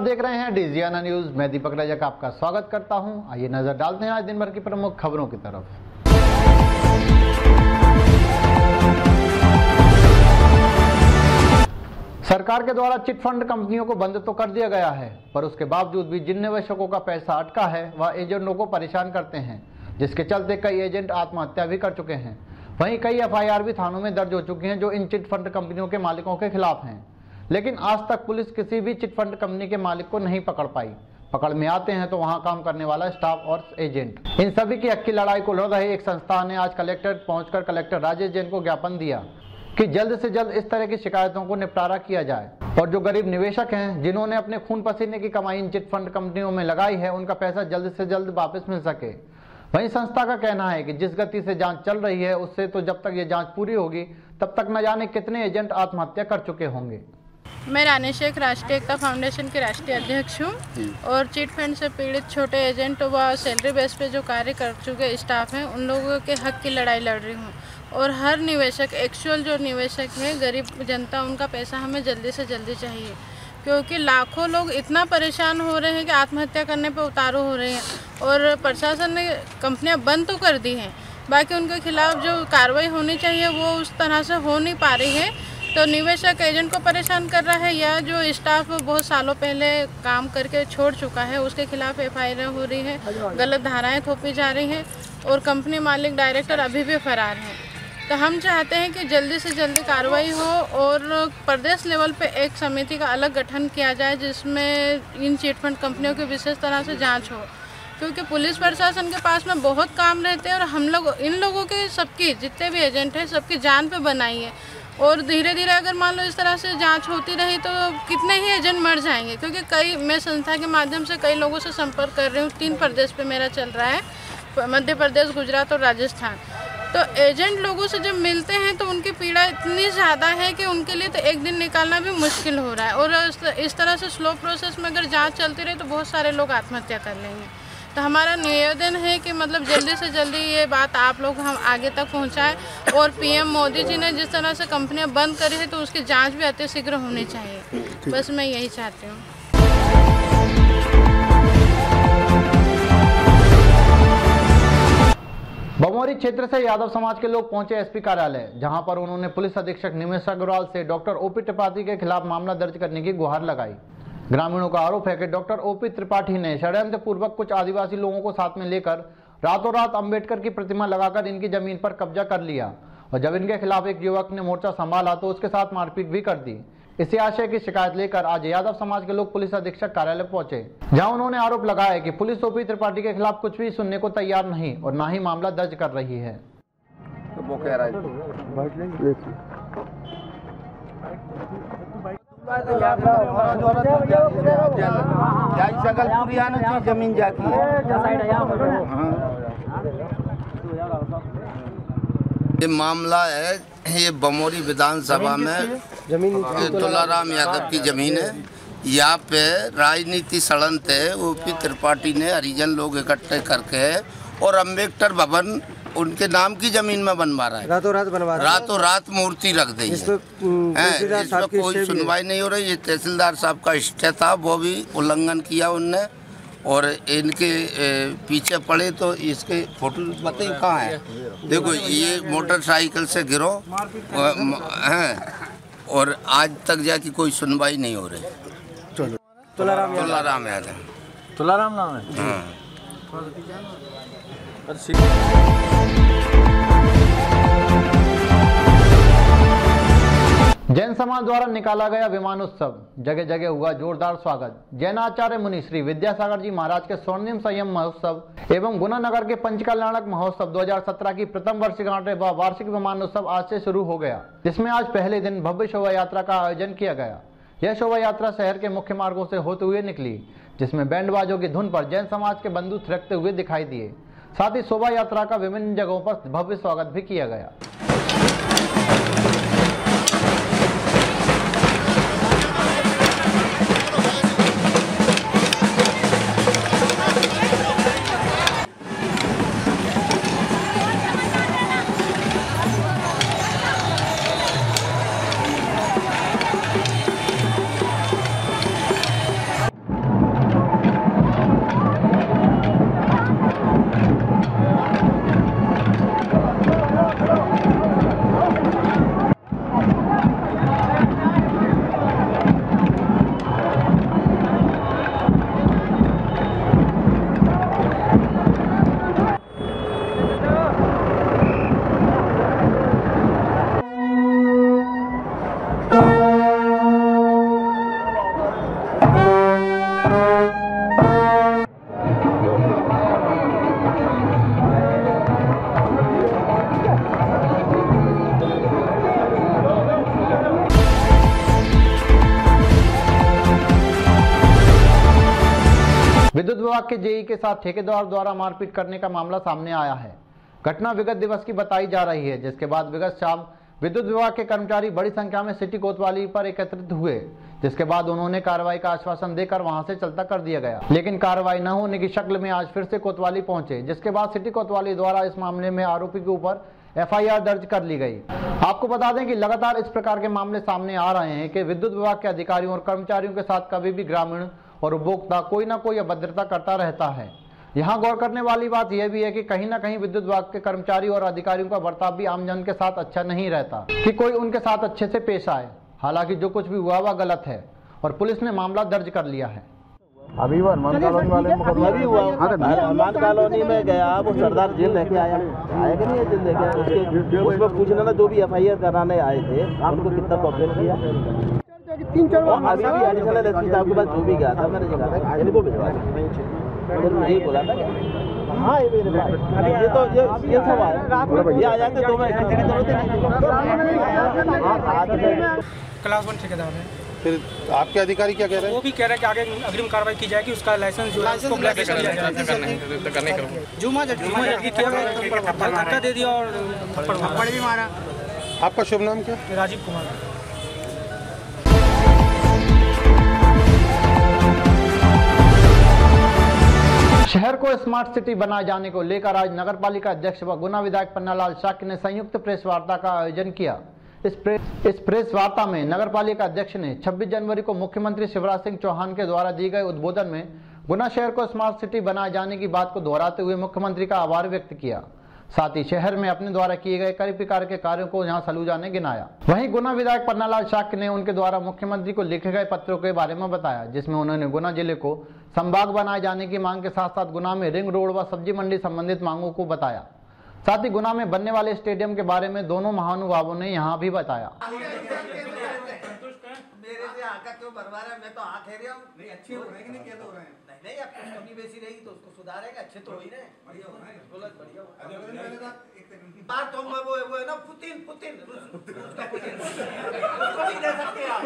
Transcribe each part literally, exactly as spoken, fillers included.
देख रहे हैं डीजीआना न्यूज। मैं दीपक रजक आपका स्वागत करता हूं। आइए नजर डालते हैं आज दिन भर की प्रमुख खबरों की तरफ। सरकार के द्वारा चिट फंड कंपनियों को बंद तो कर दिया गया है, पर उसके बावजूद भी जिन निवेशकों का पैसा अटका है वह एजेंटों को परेशान करते हैं, जिसके चलते कई एजेंट आत्महत्या भी कर चुके हैं। वहीं कई एफ आई आर भी थानों में दर्ज हो चुकी हैं जो इन चिट फंड कंपनियों के मालिकों के खिलाफ हैं। लेकिन आज तक पुलिस किसी भी चिट फंड कंपनी के मालिक को नहीं पकड़ पाई। पकड़ में आते हैं तो वहां काम करने वाला स्टाफ और एजेंट। इन सभी की अक्की लड़ाई को लड़ रहे एक संस्था ने आज कलेक्टर पहुंचकर कलेक्टर राजेश जैन को ज्ञापन दिया कि जल्द से जल्द इस तरह की शिकायतों को निपटारा किया जाए और जो गरीब निवेशक हैं जिन्होंने अपने खून पसीने की कमाई इन चिट फंड कंपनियों में लगाई है, उनका पैसा जल्द से जल्द वापस मिल सके। वहीं संस्था का कहना है कि जिस गति से जांच चल रही है उससे तो जब तक ये जांच पूरी होगी तब तक न जाने कितने एजेंट आत्महत्या कर चुके होंगे। मैं रानी शेख राष्ट्रीय एकता फाउंडेशन के राष्ट्रीय अध्यक्ष हूँ और चिट फंड से पीड़ित छोटे एजेंट व सैलरी बेस पे जो कार्य कर चुके स्टाफ हैं उन लोगों के हक की लड़ाई लड़ रही हूँ। और हर निवेशक, एक्चुअल जो निवेशक है, गरीब जनता, उनका पैसा हमें जल्दी से जल्दी चाहिए, क्योंकि लाखों लोग इतना परेशान हो रहे हैं कि आत्महत्या करने पर उतारू हो रहे हैं। और प्रशासन ने कंपनियां बंद तो कर दी हैं, बाकी उनके खिलाफ जो कार्रवाई होनी चाहिए वो उस तरह से हो नहीं पा रही है। तो निवेशक एजेंट को परेशान कर रहा है या जो स्टाफ बहुत सालों पहले काम करके छोड़ चुका है उसके खिलाफ एफ आई आर हो रही है, गलत धाराएँ थोपी जा रही हैं और कंपनी मालिक डायरेक्टर अभी भी फरार हैं। तो हम चाहते हैं कि जल्दी से जल्दी कार्रवाई हो और प्रदेश लेवल पे एक समिति का अलग गठन किया जाए जिसमें इन चिट फंड कंपनियों की विशेष तरह से जांच हो, क्योंकि पुलिस प्रशासन के पास में बहुत काम रहते हैं और हम लोग इन लोगों के सबकी जितने भी एजेंट हैं सबकी जान पे बनाई है। और धीरे धीरे अगर मान लो इस तरह से जांच होती रही तो कितने ही एजेंट मर जाएंगे, क्योंकि कई मैं संस्था के माध्यम से कई लोगों से संपर्क कर रही हूँ। तीन प्रदेश पे मेरा चल रहा है, मध्य प्रदेश, गुजरात और राजस्थान। तो एजेंट लोगों से जब मिलते हैं तो उनकी पीड़ा इतनी ज़्यादा है कि उनके लिए तो एक दिन निकालना भी मुश्किल हो रहा है। और इस तरह से स्लो प्रोसेस में अगर जांच चलती रहे तो बहुत सारे लोग आत्महत्या कर लेंगे। तो हमारा निवेदन है कि मतलब जल्दी से जल्दी ये बात आप लोग हम आगे तक पहुंचाएं और पीएम मोदी जी ने जिस तरह से कंपनियां बंद करी है तो उसकी जांच भी अति शीघ्र होनी चाहिए। बस मैं यही चाहती हूँ। बमोरी क्षेत्र से यादव समाज के लोग पहुंचे एसपी कार्यालय, जहां पर उन्होंने पुलिस अधीक्षक निमेश अग्रवाल से डॉक्टर ओपी त्रिपाठी के खिलाफ मामला दर्ज करने की गुहार लगाई। ग्रामीणों का आरोप है कि डॉक्टर ओपी त्रिपाठी ने षड्यंत्र पूर्वक कुछ आदिवासी लोगों को साथ में लेकर रातों रात अंबेडकर की प्रतिमा लगाकर इनकी जमीन पर कब्जा कर लिया और जब इनके खिलाफ एक युवक ने मोर्चा संभाला तो उसके साथ मारपीट भी कर दी। इसी आशय की शिकायत लेकर आज यादव समाज के लोग पुलिस अधीक्षक कार्यालय पहुंचे, जहां उन्होंने आरोप लगाया कि पुलिस ओपी त्रिपाठी के खिलाफ कुछ भी सुनने को तैयार नहीं और न ही मामला दर्ज कर रही है। तो वो कह रहा है सकलपुरी आना जमीन जाती है। ये मामला है, ये बमोरी विधानसभा में तुलाराम यादव की जमीन है। यहाँ पे राजनीति षड्यंत्र है। ओपी त्रिपाठी ने हरिजन लोग इकट्ठे करके और अम्बेडकर भवन उनके नाम की जमीन में बनवा रहा है। रातों रात बनवा रहा है, रातों रात मूर्ति रख दी है। इसमें कोई सुनवाई नहीं हो रही। ये तहसीलदार साहब का स्टे था, वो भी उल्लंघन किया उनने और इनके पीछे पड़े तो इसके फोटो बताइए कहाँ है। देखो ये मोटरसाइकिल से गिरो हैं और आज तक जाके कोई सुनवाई नहीं हो रही। तुलाराम तुलाराम यादव तुलाराम नाम है। जैन समाज द्वारा निकाला गया विमान उत्सव, जगह जगह हुआ जोरदार स्वागत। जैनाचार्य मुनि श्री विद्यासागर जी महाराज के स्वर्णिम संयम महोत्सव एवं गुना नगर के पंचकल्याणक महोत्सव दो हज़ार सत्रह की प्रथम वर्षगांठ व वार्षिक विमान उत्सव आज से शुरू हो गया, जिसमें आज पहले दिन भव्य शोभा यात्रा का आयोजन किया गया। यह शोभा यात्रा शहर के मुख्य मार्गों से होते हुए निकली, जिसमें बैंड बाजों की धुन पर जैन समाज के बंधु थिरकते हुए दिखाई दिए। साथ ही शोभा यात्रा का विभिन्न जगहों पर भव्य स्वागत भी किया गया। विभाग के जेई के साथ ठेकेदार द्वारा मारपीट करने का मामला सामने आया है। घटना विगत दिवस की बताई जा रही है, जिसके बाद विगत शाम विद्युत विभाग के कर्मचारी बड़ी संख्या में सिटी कोतवाली पर एकत्रित हुए, जिसके बाद उन्होंने कार्रवाई का आश्वासन देकर वहां से चलता कर दिया गया। लेकिन कार्रवाई न होने की शक्ल में आज फिर से कोतवाली पहुंचे, जिसके बाद सिटी कोतवाली द्वारा इस मामले में आरोपी के ऊपर एफ आई आर दर्ज कर ली गई। आपको बता दें कि लगातार इस प्रकार के मामले सामने आ रहे हैं कि विद्युत विभाग के अधिकारियों और कर्मचारियों के साथ कभी भी ग्रामीण और उपभोक्ता कोई ना कोई अभद्रता करता रहता है। यहाँ गौर करने वाली बात यह भी है कि कहीं ना कहीं विद्युत विभाग के कर्मचारी और अधिकारियों का बर्ताव भी आमजन के साथ अच्छा नहीं रहता कि कोई उनके साथ अच्छे से पेश आए। हालांकि जो कुछ भी हुआ वह गलत है और पुलिस ने मामला दर्ज कर लिया है। अभी वो हनुमान कॉलोनी वाले मुकदमा भी हुआ, हनुमान कॉलोनी में गया, वो सरदार जेल लेके आया आया कि नहीं जेल लेके आया, उसके उसमें पूछना ना जो भी एफ आई आर कराने आए थे उनको कितना कॉपरेट किया। तीन चार अभी भी एडिशनल एस पी साहब के पास जो भी गया था मैंने कहा था इनको भिजवा दें, तो यही बोला था हाँ ये मेरे पास ये तो ये ये सब आया ये आ जाते दो में किसी की जरूरत नहीं। क्लास वन ठेकेदार है। फिर आपके अधिकारी क्या कह रहे हैं? वो भी कह रहे हैं कि आगे अग्रिम कार्रवाई की जाएगी, उसका लाइसेंस जो है उसको ब्लैक लिस्ट किया जाएगा। जुमा जुमा की किया धक्का दे दिया और थप्पड़ भी मारा। आपका शुभ नाम क्या? राजीव कुमार। शहर को स्मार्ट सिटी बनाए जाने को लेकर आज नगर पालिका अध्यक्ष व गुना विधायक पन्नालाल शाक्य ने संयुक्त प्रेस वार्ता का आयोजन किया। इस प्रेस इस प्रेस वार्ता में नगर पालिका अध्यक्ष ने छब्बीस जनवरी को मुख्यमंत्री शिवराज सिंह चौहान के द्वारा दिए गए उद्बोधन में गुना शहर को स्मार्ट सिटी बनाए जाने की बात को दोहराते हुए मुख्यमंत्री का आभार व्यक्त किया। साथ ही शहर में अपने द्वारा किए गए कई प्रकार के कार्यों को यहां सलूजा ने गिनाया। वहीं गुना विधायक पन्नालाल शाक्य ने उनके द्वारा मुख्यमंत्री को लिखे गए पत्रों के बारे में बताया, जिसमें उन्होंने गुना जिले को संभाग बनाए जाने की मांग के साथ साथ गुना में रिंग रोड व सब्जी मंडी संबंधित मांगों को बताया। साथ ही गुना में बनने वाले स्टेडियम के बारे में दोनों महानुभावों ने यहाँ भी बताया। नहीं अब कुछ कमी बेसी रहेगी तो उसको सुधारेगा, अच्छे तो हो ही रहे बढ़िया हो रहे गलत बढ़िया बात तो वो वो है ना पुतिन पुतिन उसका पुतिन उसको नहीं दे सकते आप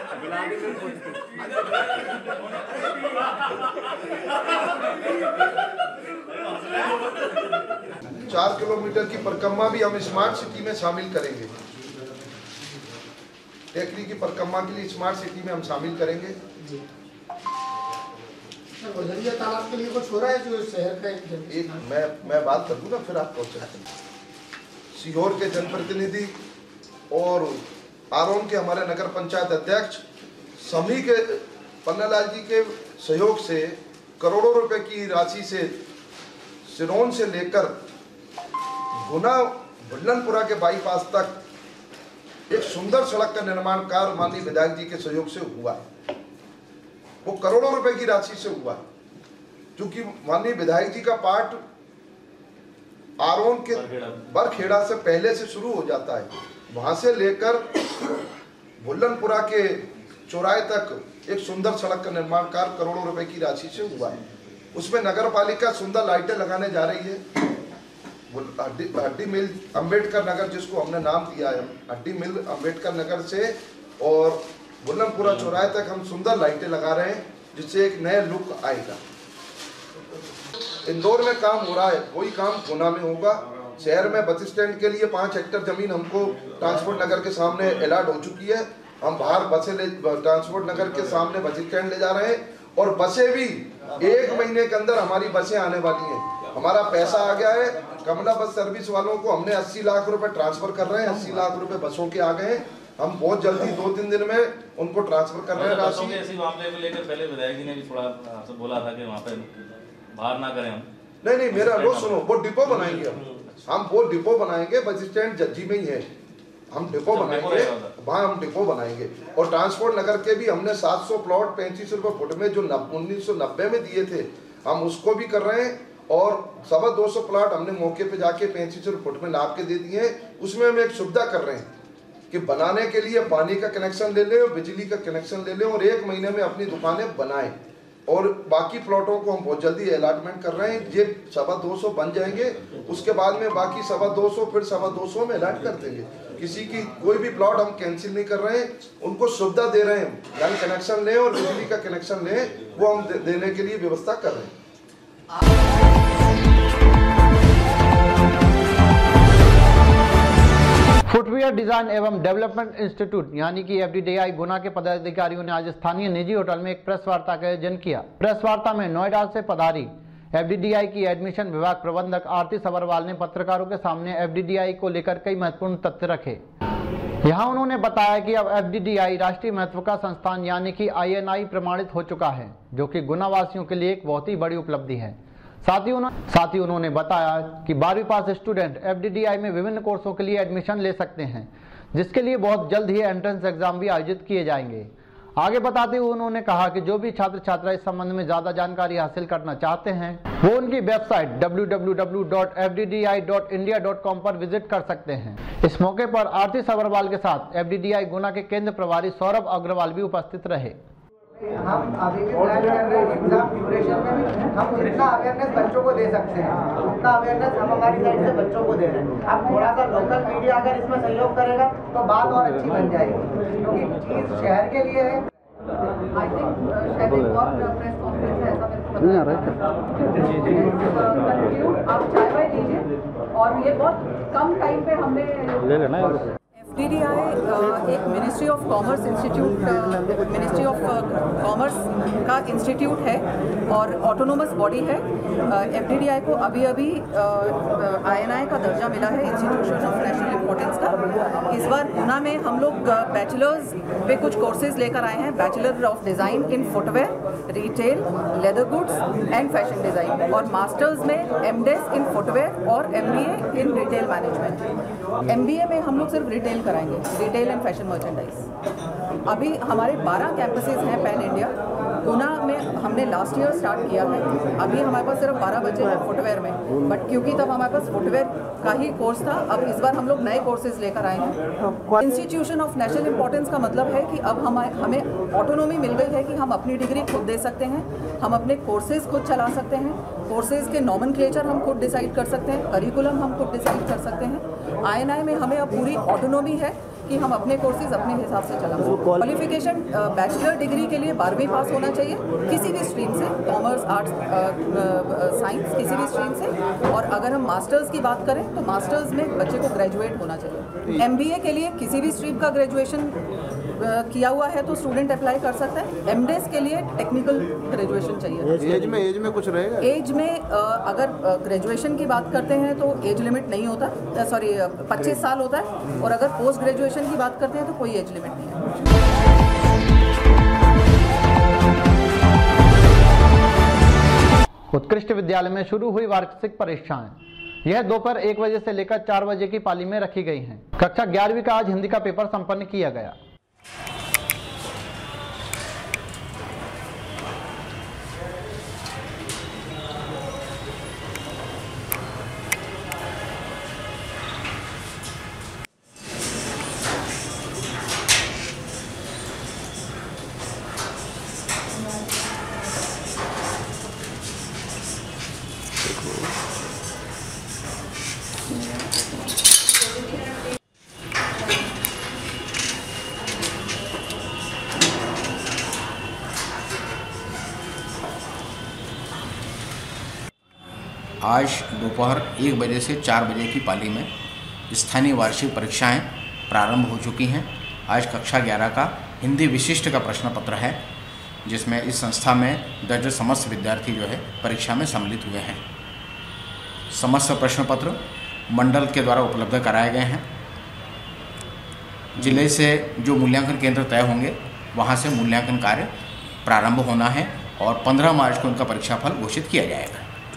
चार किलोमीटर की परिक्रमा भी हम स्मार्ट सिटी में शामिल करेंगे। टेकरी की परिक्रमा के लिए स्मार्ट सिटी में हम शामिल करेंगे। तालाब के लिए कुछ हो रहा है जो शहर का एक मैं मैं बात करूँ ना फिर आप पहुँचा। सीहोर के जनप्रतिनिधि और आरोन के हमारे नगर पंचायत अध्यक्ष सभी के पन्नालाल जी के सहयोग से करोड़ों रुपए की राशि से सिरोन से लेकर गुना बुल्लनपुरा के बाईपास तक एक सुंदर सड़क का निर्माण कार्य माननीय विधायक जी के सहयोग से हुआ है। वो करोड़ों रुपए की राशि से हुआ, क्योंकि माननीय विधायक जी का पार्ट आरोन के बरखेड़ा से पहले से शुरू हो जाता है। वहां से लेकर बुल्लनपुरा के चौराहे तक एक सुंदर सड़क का निर्माण कार्य करोड़ों रुपए की राशि से हुआ है। उसमें नगर पालिका सुंदर लाइटें लगाने जा रही है। हड्डी हड्डी मिल अंबेडकर नगर, जिसको हमने नाम दिया है हड्डी मिल अंबेडकर नगर से और बुल्लनपुरा चौराहे तक हम सुंदर लाइटें लगा रहे हैं, जिससे एक नया लुक आएगा। इंदौर में काम हो रहा है, वही काम गुना में होगा। शहर में बस स्टैंड के लिए पाँच हेक्टेयर जमीन हमको ट्रांसपोर्ट नगर के सामने अलॉट हो चुकी है। हम बाहर बसें ले ट्रांसपोर्ट नगर के सामने बस स्टैंड ले जा रहे हैं और बसें भी एक महीने के अंदर हमारी बसें आने वाली हैं। हमारा पैसा आ गया है। कमला बस सर्विस वालों को हमने अस्सी लाख रुपए ट्रांसफर कर रहे हैं। अस्सी लाख रुपए बसों के आ गए हैं। हम बहुत जल्दी दो तीन दिन में उनको ट्रांसफर कर रहे हैं राशि। ऐसी मामले को लेकर पहले विधायक जी ने भी थोड़ा आपसे बोला था कि वहाँ पे बाहर ना करें हम। नहीं नहीं मेरा लो सुनो, वो डिपो बनाएंगे हम हम वो डिपो बनाएंगे। बस स्टैंड जज्जी में ही है, हम डिपो बनाएंगे, वहाँ हम डिपो बनाएंगे। और ट्रांसपोर्ट नगर के भी हमने सात सौ प्लॉट पैंतीस रुपए फुट में जो उन्नीस सौ नब्बे में दिए थे, हम उसको भी कर रहे हैं। और सवा दो सौ प्लॉट हमने मौके पे जाके पैंतीस रुपए फुट में नाप के दे दिए हैं। उसमें हम एक सुविधा कर रहे हैं कि बनाने के लिए पानी का कनेक्शन ले लें और बिजली का कनेक्शन ले लें और एक महीने में अपनी दुकानें बनाएं। और बाकी प्लॉटों को हम बहुत जल्दी अलॉटमेंट कर रहे हैं। ये सवा दो सौ बन जाएंगे, उसके बाद में बाकी सवा दो सौ फिर सवा दो सौ में अलॉट कर देंगे। किसी की कोई भी प्लॉट हम कैंसिल नहीं कर रहे हैं, उनको सुविधा दे रहे हैं। यानी कनेक्शन लें और बिजली का कनेक्शन लें, वो हम दे, देने के लिए व्यवस्था कर रहे हैं। फुटवियर डिजाइन एवं डेवलपमेंट इंस्टीट्यूट यानी कि F D D I Guna के पदाधिकारियों ने आज स्थानीय निजी होटल में एक प्रेस वार्ता का आयोजन किया। प्रेस वार्ता में नोएडा से पधारी एफ डी डी आई की एडमिशन विभाग प्रबंधक आरती सबरवाल ने पत्रकारों के सामने एफ डी डी आई को लेकर कई महत्वपूर्ण तथ्य रखे। यहाँ उन्होंने बताया कि अब एफ डी डी आई राष्ट्रीय महत्व का संस्थान यानी कि आई एन आई प्रमाणित हो चुका है, जो कि गुना वासियों के लिए एक बहुत ही बड़ी उपलब्धि है। साथ ही उन्होंने साथ ही उन्होंने बताया कि बारहवीं पास student F D D I में विभिन्न कोर्सों के लिए एडमिशन ले सकते हैं, जिसके लिए बहुत जल्द ही एंट्रेंस एग्जाम भी आयोजित किए जाएंगे। आगे बताते हुए उन्होंने कहा कि जो भी छात्र छात्रा इस संबंध में ज्यादा जानकारी हासिल करना चाहते हैं वो उनकी website W W W dot F D D I dot India dot com पर विजिट कर सकते हैं। इस मौके पर आरती सबरवाल के साथ F D D I Guna के केंद्र प्रभारी सौरभ अग्रवाल भी उपस्थित रहे। हम अभी भी प्लान कर रहे हैं एग्जाम ड्यूरेशन में भी हम जितना अवेयरनेस बच्चों को दे सकते हैं उतना अवेयरनेस हम हमारी साइड से बच्चों को दे रहे हैं। अब थोड़ा सा लोकल मीडिया अगर इसमें सहयोग करेगा तो बात और अच्छी बन जाएगी, क्योंकि चीज शहर के लिए है। आई थिंक शायद एक और प्रेस कॉन्फ्रेंस है, ऐसा मेरे को पता नहीं आ रहा है। आप चाय वाय लीजिए। और ये बहुत कम टाइम पे हमने ले लेना है। एफ डी डी आई एक ministry of commerce institute ministry of commerce का इंस्टीट्यूट है और ऑटोनोमस बॉडी है। एफ डी डी आई को अभी अभी आई एन आई का दर्जा मिला है, इंस्टीट्यूशन ऑफ नेशनल इम्पोर्टेंस का। इस बार गुना में हम लोग बैचलर्स पे कुछ कोर्सेज लेकर आए हैं, bachelor of design in footwear, retail, leather goods and fashion design, और मास्टर्स में एम डेस इन फुटवेयर और M B A in retail management. M B A में हम लोग सिर्फ रिटेल कराएंगे, रिटेल एंड फैशन मर्चेंडाइज। अभी हमारे बारह कैंपसेस हैं पैन इंडिया। गुना में हमने लास्ट ईयर स्टार्ट किया है, अभी हमारे पास सिर्फ बारह बच्चे हैं फुटवेयर में, बट क्योंकि तब हमारे पास फुटवेयर का ही कोर्स था, अब इस बार हम लोग नए कोर्सेज लेकर आए हैं। इंस्टीट्यूशन ऑफ नेशनल इंपॉर्टेंस का मतलब है कि अब हम हमें ऑटोनॉमी मिल गई है कि हम अपनी डिग्री खुद दे सकते हैं, हम अपने कोर्सेज खुद चला सकते हैं, कोर्सेज के नॉमेनक्लेचर हम खुद डिसाइड कर सकते हैं, करिकुलम हम खुद डिसाइड कर सकते हैं। आई एन आई में हमें अब पूरी ऑटोनॉमी है कि हम अपने कोर्सेज अपने हिसाब से चला सकते हैं। क्वालिफिकेशन बैचलर डिग्री के लिए बारहवीं पास होना चाहिए किसी भी स्ट्रीम से, कॉमर्स, आर्ट्स, साइंस, किसी भी स्ट्रीम से। और अगर हम मास्टर्स की बात करें तो मास्टर्स में बच्चे को ग्रेजुएट होना चाहिए। एम बी ए के लिए किसी भी स्ट्रीम का ग्रेजुएशन किया हुआ है तो स्टूडेंट अप्लाई कर सकता है। एम डेस के लिए टेक्निकल ग्रेजुएशन चाहिए। एज में एज में कुछ रहेगा? एज में अगर ग्रेजुएशन की बात करते हैं तो एज लिमिट नहीं होता, सॉरी पच्चीस साल होता है, और अगर पोस्ट ग्रेजुएशन की बात करते हैं तो कोई एज लिमिट नहीं है। उत्कृष्ट विद्यालय में शुरू हुई वार्षिक परीक्षाएं यह दोपहर एक बजे से लेकर चार बजे की पाली में रखी गई हैं। कक्षा ग्यारहवीं का आज हिंदी का पेपर संपन्न किया गया। आज दोपहर एक बजे से चार बजे की पाली में स्थानीय वार्षिक परीक्षाएं प्रारंभ हो चुकी हैं। आज कक्षा ग्यारह का हिंदी विशिष्ट का प्रश्न पत्र है, जिसमें इस संस्था में दर्ज समस्त विद्यार्थी जो है परीक्षा में सम्मिलित हुए हैं। समस्त प्रश्न पत्र मंडल के द्वारा उपलब्ध कराए गए हैं। जिले से जो मूल्यांकन केंद्र तय होंगे वहाँ से मूल्यांकन कार्य प्रारंभ होना है और पंद्रह मार्च को उनका परीक्षाफल घोषित किया जाएगा।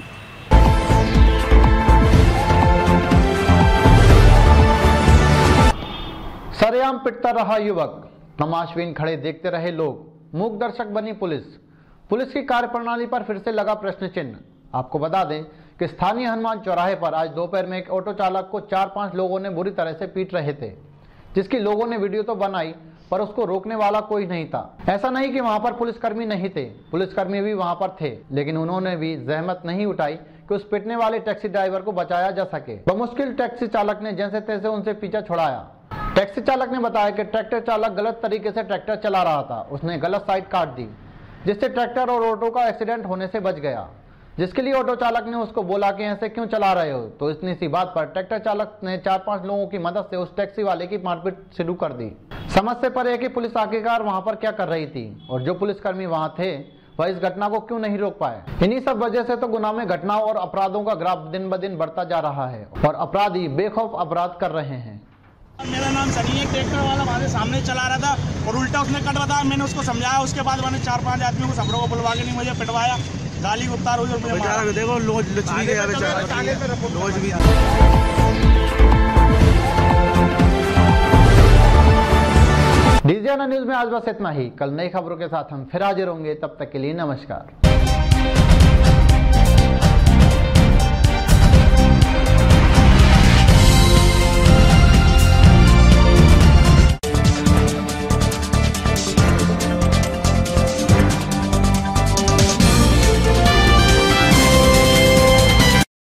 सरेआम पिटता रहा युवक, तमाशबीन खड़े देखते रहे लोग, मूक दर्शक बनी पुलिस। पुलिस की कार्यप्रणाली पर फिर से लगा प्रश्न चिन्ह। आपको बता दें कि स्थानीय हनुमान चौराहे पर आज दोपहर में एक ऑटो चालक को चार पांच लोगों ने बुरी तरह से पीट रहे थे, जिसकी लोगों ने वीडियो तो बनाई पर उसको रोकने वाला कोई नहीं था। ऐसा नहीं कि वहां पर पुलिसकर्मी नहीं थे, पुलिसकर्मी भी वहां पर थे, लेकिन उन्होंने भी जहमत नहीं उठाई कि उस पिटने वाले टैक्सी ड्राइवर को बचाया जा सके। बमुश्किल टैक्सी चालक ने जैसे तैसे उनसे पीछा छुड़ाया। टैक्सी चालक ने बताया कि ट्रैक्टर चालक गलत तरीके से ट्रैक्टर चला रहा था, उसने गलत साइड काट दी, जिससे ट्रैक्टर और ऑटो का एक्सीडेंट होने से बच गया। जिसके लिए ऑटो चालक ने उसको बोला कि ऐसे क्यों चला रहे हो। तो इतनी सी बात पर ट्रैक्टर चालक ने चार पांच लोगों की मदद से उस टैक्सी वाले की मारपीट शुरू कर दी। समझ से परे कि पुलिस आखिरकार वहां पर क्या कर रही थी और जो पुलिसकर्मी वहां थे वह इस घटना को क्यों नहीं रोक पाए। इन्हीं सब वजह से तो गुनाह में घटनाओं और अपराधों का ग्राफ दिन ब दिन बढ़ता जा रहा है और अपराधी बेखौफ अपराध कर रहे हैं। मेरा नाम सनी है, ट्रैक्टर वाला वहाँ से सामने चला रहा था और उल्टा उसने कट बताया। मैंने उसको समझाया, उसके बाद मैंने चार पांच आदमियों को सबरों को बुलवा के नहीं मुझे पिटवाया, गाली गुप्तार हुई और मुझे मारा। देखो लोज भी गया बेचारा, लोज भी। डीजीआना न्यूज में आज बस इतना ही। कल नई खबरों के साथ हम फिर हाजिर होंगे, तब तक के लिए नमस्कार।